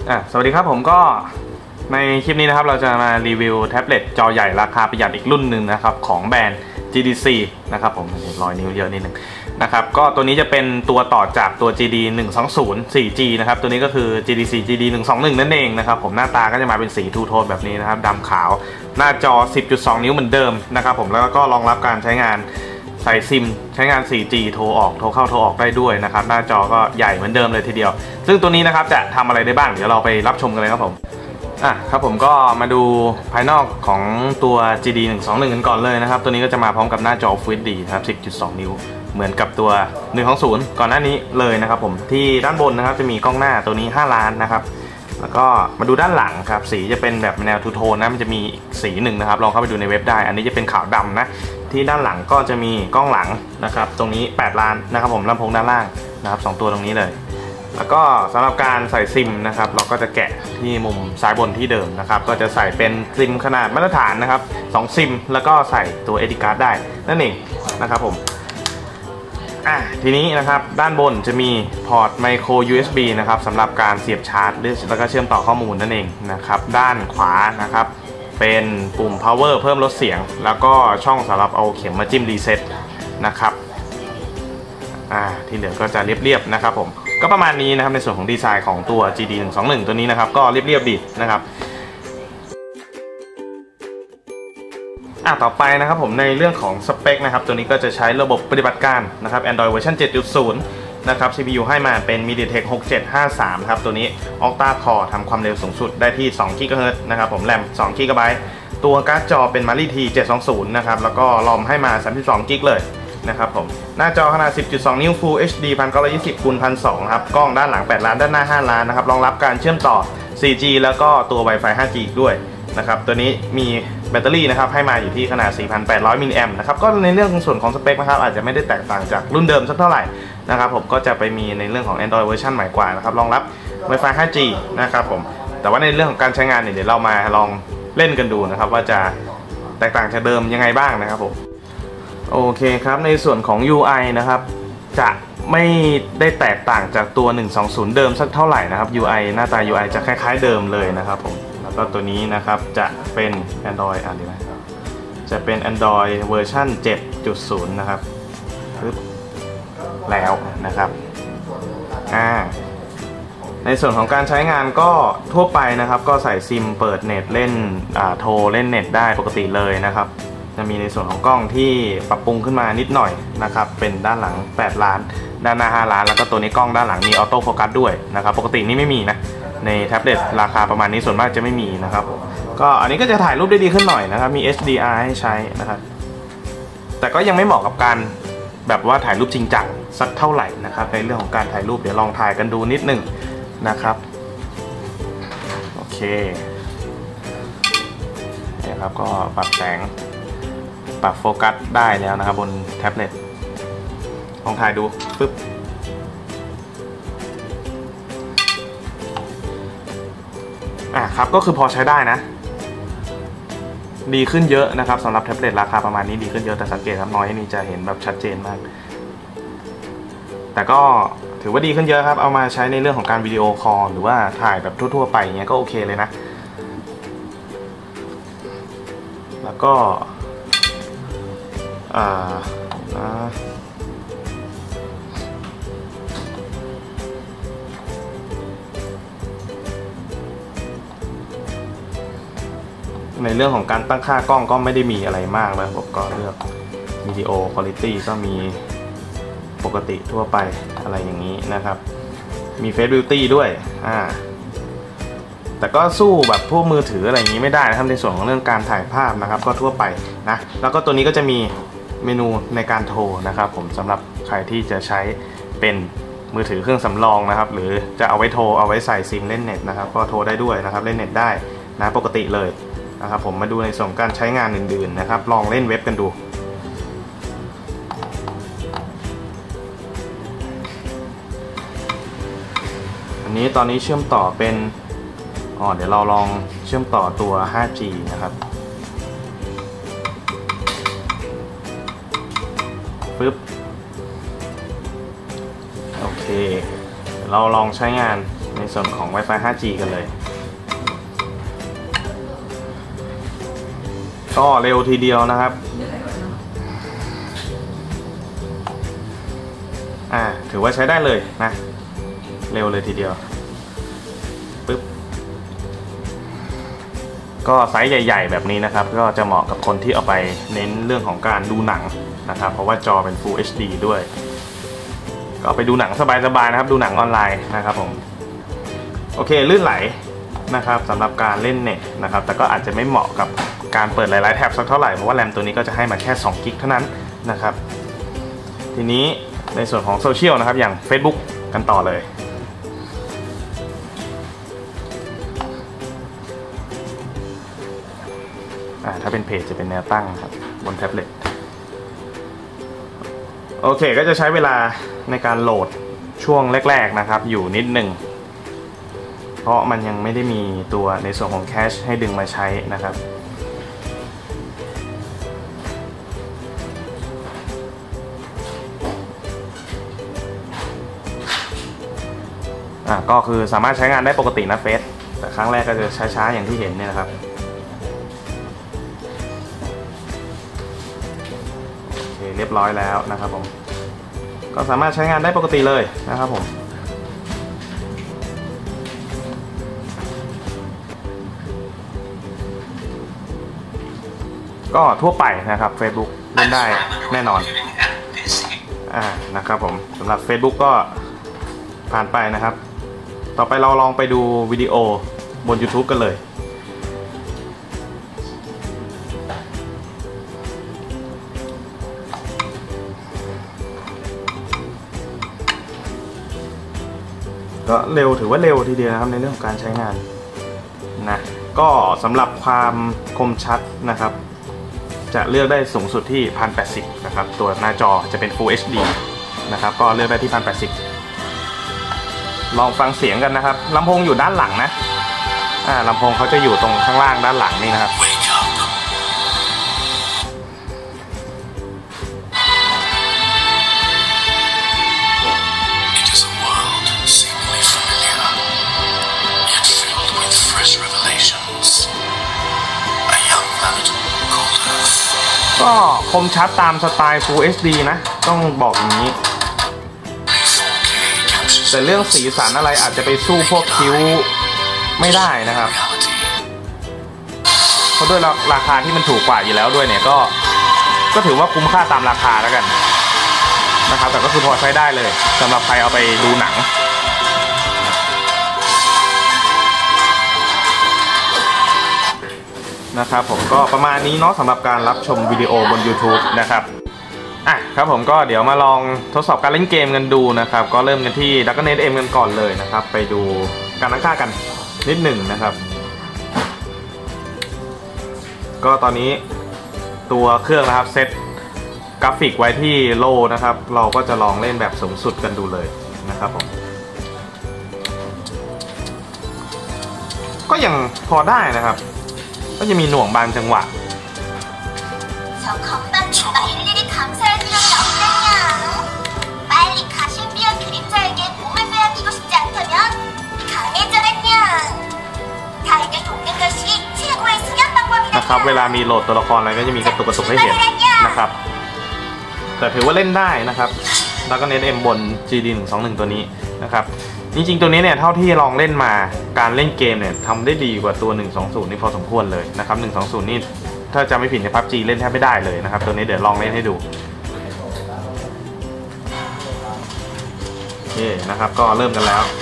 สวัสดีครับผมก็ในคลิปนี้นะครับเราจะมารีวิวแท็บเล็ตจอใหญ่ราคาประหยัดอีกรุ่นหนึ่งนะครับของแบรนด์ GDC นะครับผมเห็นรอยนิ้วเยอะนิดนึงนะครับก็ตัวนี้จะเป็นตัวต่อจากตัว GD 120 4G นะครับตัวนี้ก็คือ GDC GD 121นั่นเองนะครับผมหน้าตาก็จะมาเป็นสีทูโทนแบบนี้นะครับดำขาวหน้าจอ 10.2 นิ้วเหมือนเดิมนะครับผมแล้วก็รองรับการใช้งานใส่ซิมใช้งาน 4G โทรออกโทรเข้าโทรออกได้ด้วยนะครับหน้าจอก็ใหญ่เหมือนเดิมเลยทีเดียวซึ่งตัวนี้นะครับจะทำอะไรได้บ้างเดี๋ยวเราไปรับชมกันเลยครับผมครับผมก็มาดูภายนอกของตัว GD 121กันก่อนเลยนะครับตัวนี้ก็จะมาพร้อมกับหน้าจอ Full HD นะครับ 10.2 นิ้วเหมือนกับตัว120ก่อนหน้านี้เลยนะครับผมที่ด้านบนนะครับจะมีกล้องหน้าตัวนี้5ล้านนะครับแล้วก็มาดูด้านหลังครับสีจะเป็นแบบแนวทูโทนนะมันจะมีอีกสีหนึ่งนะครับลองเข้าไปดูในเว็บได้อันนี้จะเป็นขาวดำนะที่ด้านหลังก็จะมีกล้องหลังนะครับตรงนี้8ล้านนะครับผมลำโพงด้านล่างนะครับ2ตัวตรงนี้เลยแล้วก็สำหรับการใส่ซิมนะครับเราก็จะแกะที่มุมซ้ายบนที่เดิมนะครับก็จะใส่เป็นซิมขนาดมาตรฐานนะครับ2ซิมแล้วก็ใส่ตัว SD card ได้นั่นเองนะครับผมทีนี้นะครับด้านบนจะมีพอร์ต micro USB นะครับสำหรับการเสียบชาร์จแล้วก็เชื่อมต่อข้อมูลนั่นเองนะครับด้านขวานะครับเป็นปุ่ม power เพิ่มลดเสียงแล้วก็ช่องสำหรับเอาเข็มมาจิ้มรีเซ็ตนะครับที่เหลือก็จะเรียบๆนะครับผมก็ประมาณนี้นะครับในส่วนของดีไซน์ของตัว GD 121ตัวนี้นะครับก็เรียบๆดีนะครับต่อไปนะครับผมในเรื่องของสเปคนะครับตัวนี้ก็จะใช้ระบบปฏิบัติการนะครับ Android เวอร์ชัน 7.0 นะครับ CPU ให้มาเป็น MediaTek 6753 ครับตัวนี้ Octa Core ทำความเร็วสูงสุดได้ที่2 GHz นะครับผมแรม2 GB ตัวการ์ดจอเป็น Mali T 720 นะครับแล้วก็รอมให้มา32 GB เลยนะครับผมหน้าจอขนาด 10.2 นิ้ว Full HD 1920 x 1200 ครับกล้องด้านหลัง8ล้านด้านหน้า5ล้านนะครับรองรับการเชื่อมต่อ 4G แล้วก็ตัว Wi-Fi 5G ด้วยนะครับตัวนี้มีแบตเตอรี่นะครับให้มาอยู่ที่ขนาด 4,800 มิลลิแอมป์นะครับก็ในเรื่องของส่วนของสเปคนะครับอาจจะไม่ได้แตกต่างจากรุ่นเดิมสักเท่าไหร่นะครับผมก็จะไปมีในเรื่องของ Android เวอร์ชันใหม่กว่านะครับรองรับ Wi-Fi 5G นะครับผมแต่ว่าในเรื่องของการใช้งานเนี่ยเดี๋ยวเรามาลองเล่นกันดูนะครับว่าจะแตกต่างจากเดิมยังไงบ้างนะครับผมโอเคครับในส่วนของ UI นะครับจะไม่ได้แตกต่างจากตัว120เดิมสักเท่าไหร่นะครับ UI หน้าตา UI จะคล้ายๆเดิมเลยนะครับผมแล้วก็ตัวนี้นะครับจะเป็น Android ดีไหมจะเป็น Android เวอร์ชัน 7.0 นะครับแล้วนะครับในส่วนของการใช้งานก็ทั่วไปนะครับก็ใส่ซิมเปิดเน็ตเล่นโทรเล่นเน็ตได้ปกติเลยนะครับจะมีในส่วนของกล้องที่ปรับปรุงขึ้นมานิดหน่อยนะครับเป็นด้านหลัง8ล้านด้านหน้า5ล้านแล้วก็ตัวนี้กล้องด้านหลังมีออโต้โฟกัสด้วยนะครับปกตินี่ไม่มีนะในแท็บเล็ตราคาประมาณนี้ส่วนมากจะไม่มีนะครับก็อันนี้ก็จะถ่ายรูปได้ดีขึ้นหน่อยนะครับมี HDR ให้ใช้นะครับแต่ก็ยังไม่เหมาะกับการแบบว่าถ่ายรูปจริงจังสักเท่าไหร่นะครับในเรื่องของการถ่ายรูปเดี๋ยวลองถ่ายกันดูนิดหนึ่งนะครับโอเคเนี่ยครับก็ปรับแสงปรับโฟกัสได้แล้วนะครับบนแท็บเล็ตลองถ่ายดูปึ๊บครับก็คือพอใช้ได้นะดีขึ้นเยอะนะครับสำหรับแท็บเล็ตราคาประมาณนี้ดีขึ้นเยอะแต่สังเกตครับน้อยนี่จะเห็นแบบชัดเจนมากแต่ก็ถือว่าดีขึ้นเยอะครับเอามาใช้ในเรื่องของการวิดีโอคอลหรือว่าถ่ายแบบทั่วๆไปอย่างเงี้ยก็โอเคเลยนะแล้วก็ในเรื่องของการตั้งค่ากล้องก็ไม่ได้มีอะไรมากเลยผมก็เลือกวิดีโอคุณภาพก็มีปกติทั่วไปอะไรอย่างนี้นะครับมี Face Beauty ด้วยแต่ก็สู้แบบพวกมือถืออะไรอย่างนี้ไม่ได้นะครับในส่วนของเรื่องการถ่ายภาพนะครับก็ทั่วไปนะแล้วก็ตัวนี้ก็จะมีเมนูในการโทรนะครับผมสำหรับใครที่จะใช้เป็นมือถือเครื่องสำรองนะครับหรือจะเอาไว้โทรเอาไว้ใส่ซิมเล่นเน็ตนะครับก็โทรได้ด้วยนะครับเล่นเน็ตได้นะปกติเลยนะครับผมมาดูในส่วนการใช้งานอื่นๆนะครับลองเล่นเว็บกันดูอันนี้ตอนนี้เชื่อมต่อเป็นเดี๋ยวเราลองเชื่อมต่อตัว 5G นะครับปึ๊บโอเคเราลองใช้งานในส่วนของ Wi-Fi 5G กันเลยก็เร็วทีเดียวนะครับถือว่าใช้ได้เลยนะเร็วเลยทีเดียวปึ๊บก็ไซส์ใหญ่ๆแบบนี้นะครับก็จะเหมาะกับคนที่เอาไปเน้นเรื่องของการดูหนังนะครับเพราะว่าจอเป็น Full HD ด้วยก็ไปดูหนังสบายๆนะครับดูหนังออนไลน์นะครับผมโอเคลื่นไหลนะครับสำหรับการเล่นเน็ตนะครับแต่ก็อาจจะไม่เหมาะกับการเปิดหลายๆแท็บสักเท่าไหร่เพราะว่าแรมตัวนี้ก็จะให้มาแค่2 กิกเท่านั้นนะครับทีนี้ในส่วนของโซเชียลนะครับอย่าง Facebook กันต่อเลยถ้าเป็นเพจจะเป็นแนวตั้งครับบนแท็บเล็ตโอเคก็จะใช้เวลาในการโหลดช่วงแรกๆนะครับอยู่นิดหนึ่งเพราะมันยังไม่ได้มีตัวในส่วนของแคชให้ดึงมาใช้นะครับก็คือสามารถใช้งานได้ปกตินะเฟซแต่ครั้งแรกก็จะช้าๆอย่างที่เห็นเนี่ยนะครับโอเคเรียบร้อยแล้วนะครับผมก็สามารถใช้งานได้ปกติเลยนะครับผมก็ทั่วไปนะครับ Facebook เล่นได้แน่นอนนะครับผมสำหรับ Facebook ก็ผ่านไปนะครับต่อไปเราลองไปดูวิดีโอบน YouTube กันเลยก็เร็วถือว่าเร็วทีเดียวนะครับในเรื่องของการใช้งานนะก็สำหรับความคมชัดนะครับจะเลือกได้สูงสุดที่ 1080 นะครับตัวหน้าจอจะเป็น Full HD นะครับก็เลือกได้ที่ 1080 ลองฟังเสียงกันนะครับลำโพงอยู่ด้านหลังนะลำโพงเขาจะอยู่ตรงข้างล่างด้านหลังนี่นะครับก็คมชัดตามสไตล์ Full HD นะต้องบอกอย่างนี้แต่เรื่องสีสันอะไรอาจจะไปสู้พวกคิ้วไม่ได้นะครับเพราะด้วยราคาที่มันถูกกว่าอยู่แล้วด้วยเนี่ยก็ถือว่าคุ้มค่าตามราคาแล้วกันนะครับแต่ก็คือพอใช้ได้เลยสำหรับใครเอาไปดูหนังนะครับผมก็ประมาณนี้เนาะสำหรับการรับชมวิดีโอบน YouTube นะครับครับผมก็เดี๋ยวมาลองทดสอบการเล่นเกมกันดูนะครับก็เริ่มกันที่ Dragon Age M กันก่อนเลยนะครับไปดูการตั้งค่ากันนิดหนึ่งนะครับก็ตอนนี้ตัวเครื่องนะครับเซตกราฟิกไว้ที่โลนะครับเราก็จะลองเล่นแบบสูงสุดกันดูเลยนะครับผมก็ยังพอได้นะครับก็จะมีหน่วงบางจังหวะนะครับเวลามีโหลดตัวละครอะไรก็จะมีกระตุกให้เห็นนะครับแต่ถือว่าเล่นได้นะครับ Dragon Age M บน GD121 ตัวนี้นะครับจริงๆตัวนี้เนี่ยเท่าที่ลองเล่นมาการเล่นเกมเนี่ยทำได้ดีกว่าตัว120นี่พอสมควรเลยนะครับ120นี่ถ้าจะไม่ผิดใน PUBG เล่นแทบไม่ได้เลยนะครับตัวนี้เดี๋ยวลองเล่นให้ดูโอเคนะครับก็เริ่มกันแล้ว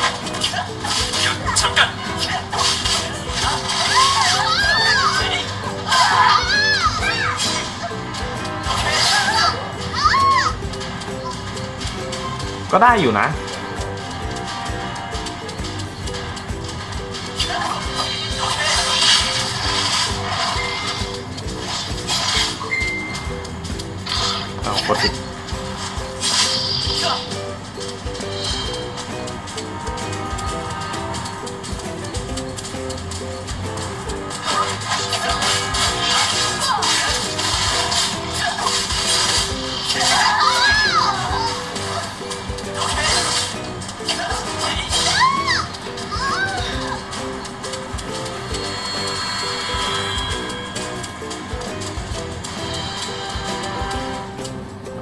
ก็ได้อยู่นะกดติด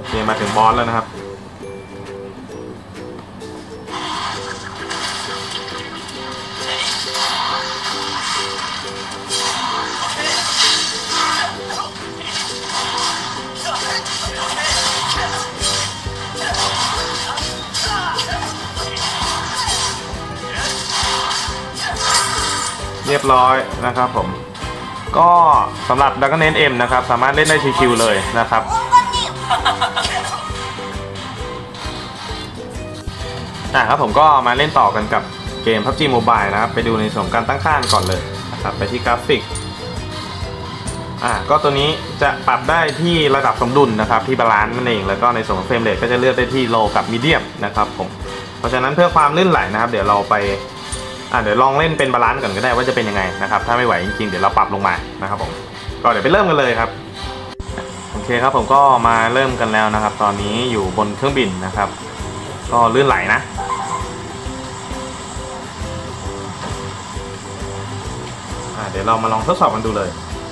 เคมาถึงบอสแล้วนะครับเรียบร้อยนะครับผมก็สำหรับ Dragon Age M นะครับสามารถเล่นได้ชิวๆเลยนะครับครับผมก็มาเล่นต่อกันกับเกม PUBG Mobile นะครับไปดูในส่วนการตั้งค่าก่อนเลยนะครับไปที่กราฟิกก็ตัวนี้จะปรับได้ที่ระดับสมดุลนะครับที่บาลานซ์นั่นเองแล้วก็ในส่วนของเฟรมเรทก็จะเลือกได้ที่โลกับมีเดียมนะครับผมเพราะฉะนั้นเพื่อความลื่นไหลนะครับเดี๋ยวเราไปเดี๋ยวลองเล่นเป็นบาลานซ์ก่อนก็ได้ว่าจะเป็นยังไงนะครับถ้าไม่ไหวจริงๆเดี๋ยวเราปรับลงมานะครับผมก็เดี๋ยวไปเริ่มกันเลยครับโอเคครับผมก็มาเริ่มกันแล้วนะครับตอนนี้อยู่บนเครื่องบินนะครับก็ลื่นไหลนะเดี๋ยวเรามาลองทดสอบกันดูเลย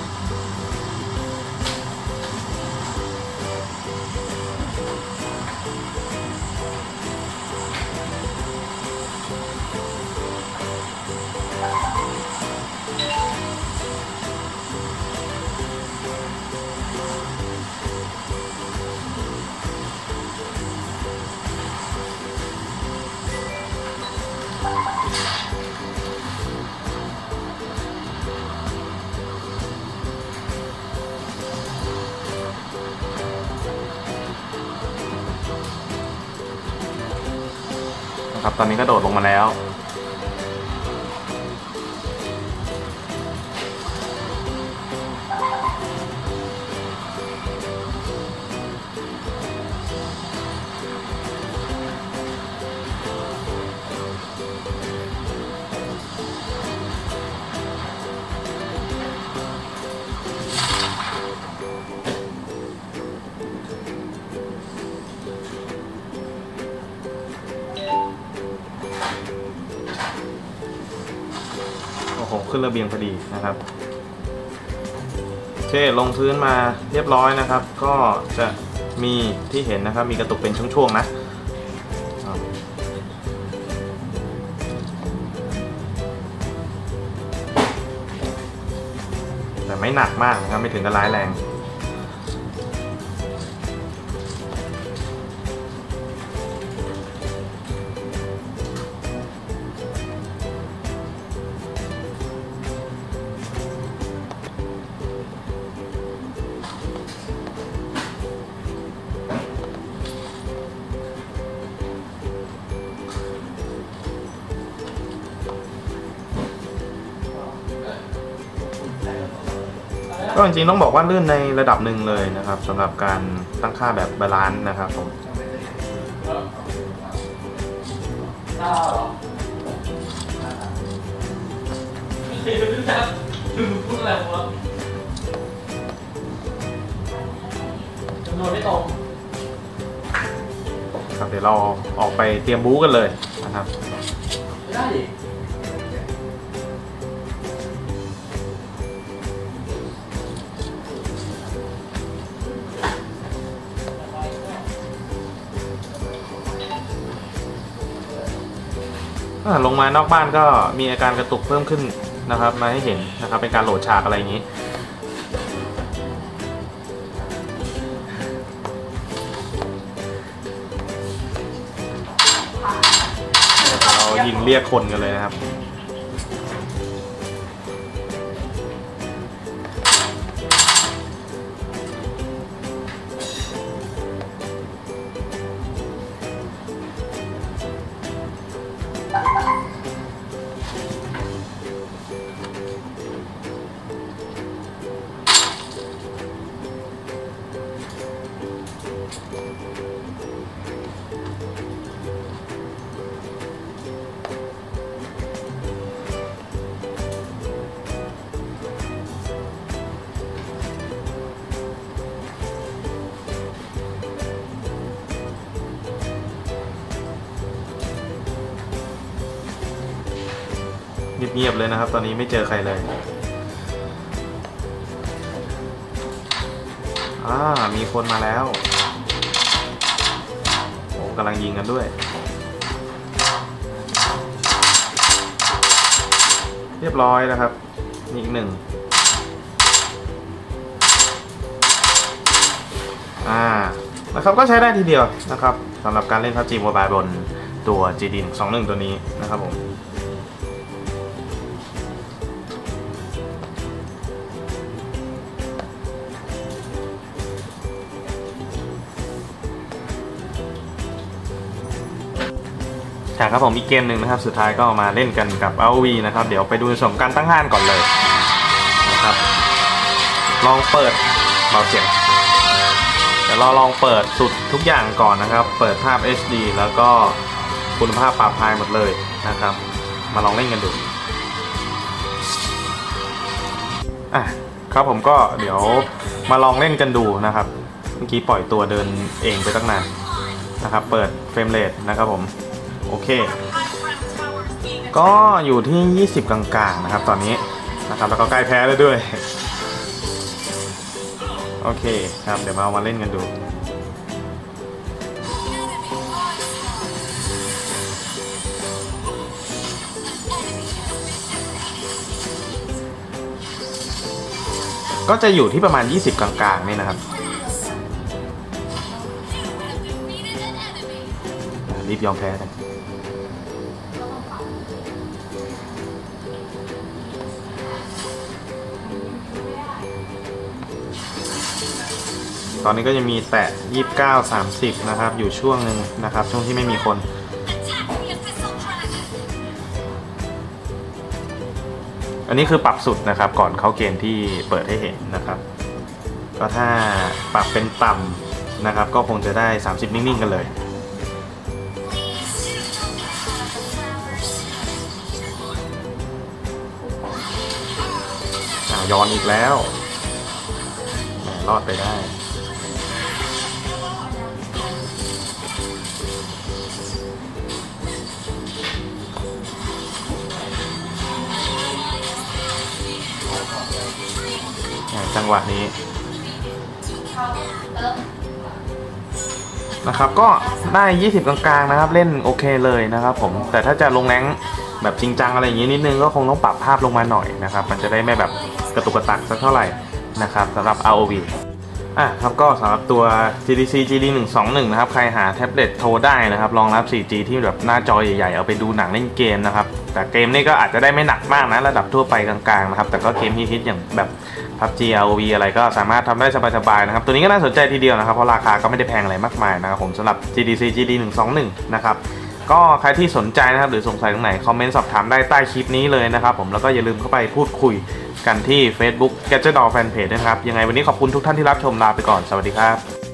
ตอนนี้ก็โดดลงมาแล้วขึ้นระเบียงพอดีนะครับโอเคลงพื้นมาเรียบร้อยนะครับก็จะมีที่เห็นนะครับมีกระตุกเป็นช่วงๆนะแต่ไม่หนักมากนะครับไม่ถึงกับร้ายแรงก็จริงๆต้องบอกว่าลื่นในระดับหนึ่งเลยนะครับสำหรับการตั้งค่าแบบบาลานซ์นะครับผมครับเดี๋ยวเราออกไปเตรียมบู๊กันเลยนะครับลงมานอกบ้านก็มีอาการกระตุกเพิ่มขึ้นนะครับมาให้เห็นนะครับเป็นการโหลดฉากอะไรอย่างนี้เรายิงเรียกคนกันเลยนะครับ เงียบๆเลยนะครับตอนนี้ไม่เจอใครเลยมีคนมาแล้วกำลังยิงกันด้วยเรียบร้อยนะครับอีกหนึ่งนะครับก็ใช้ได้ทีเดียวนะครับสำหรับการเล่น PUBG Mobile บนตัว GD121 ตัวนี้นะครับผมครับผมอีกเกมหนึ่งนะครับสุดท้ายก็มาเล่นกันกับ ROV นะครับเดี๋ยวไปดูในส่วนการตั้งค่าก่อนเลยนะครับลองเปิดเบาเสียงเดี๋ยวเราลองเปิดสุดทุกอย่างก่อนนะครับเปิดภาพ HD แล้วก็คุณภาพปรับไฮหมดเลยนะครับมาลองเล่นกันดูครับผมก็เดี๋ยวมาลองเล่นกันดูนะครับเมื่อกี้ปล่อยตัวเดินเองไปตั้งนานนะครับเปิดเฟรมเรทนะครับผมโอเคก็อยู่ที่20กลางๆนะครับตอนนี้นะครับแล้วก็ใกล้แพ้แล้วด้วยโอเคครับเดี๋ยวมาเล่นกันดูก็จะอยู่ที่ประมาณ20กลางๆนี่นะครับรีบยอมแพ้กันตอนนี้ก็จะมีแตะ29-30นะครับอยู่ช่วงหนึ่งนะครับช่วงที่ไม่มีคนอันนี้คือปรับสุดนะครับก่อนเข้าเกมที่เปิดให้เห็นนะครับก็ถ้าปรับเป็นต่ำนะครับก็คงจะได้30นิ่งๆกันเลยย้อนอีกแล้วรอดไปได้จังหวะนี้นะครับก็ได้20กลางๆนะครับเล่นโอเคเลยนะครับผมแต่ถ้าจะลงแรงแบบจริงจังอะไรอย่างนี้นิดนึงก็คงต้องปรับภาพลงมาหน่อยนะครับมันจะได้ไม่แบบกระตุกกระตักสักเท่าไหร่นะครับสำหรับ ROV ครับก็สำหรับตัว GDC GD121 นะครับใครหาแท็บเล็ตโทรได้นะครับรองรับ 4G ที่แบบหน้าจอใหญ่ๆเอาไปดูหนังเล่นเกมนะครับแต่เกมนี้ก็อาจจะได้ไม่หนักมากนะระดับทั่วไปกลางๆนะครับแต่ก็เกมฮิตๆอย่างแบบ PUBG ROV อะไรก็สามารถทำได้สบายๆนะครับตัวนี้ก็น่าสนใจทีเดียวนะครับเพราะราคาก็ไม่ได้แพงอะไรมากมายนะครับผมสำหรับ GDC GD121 นะครับก็ใครที่สนใจนะครับหรือสงสัยตรงไหนคอมเมนต์สอบถามได้ใต้คลิปนี้เลยนะครับผมแล้วก็อย่าลืมเข้าไปพูดคุยกันที่ Facebook Gadget Doll Fanpage นะครับยังไงวันนี้ขอบคุณทุกท่านที่รับชมลาไปก่อนสวัสดีครับ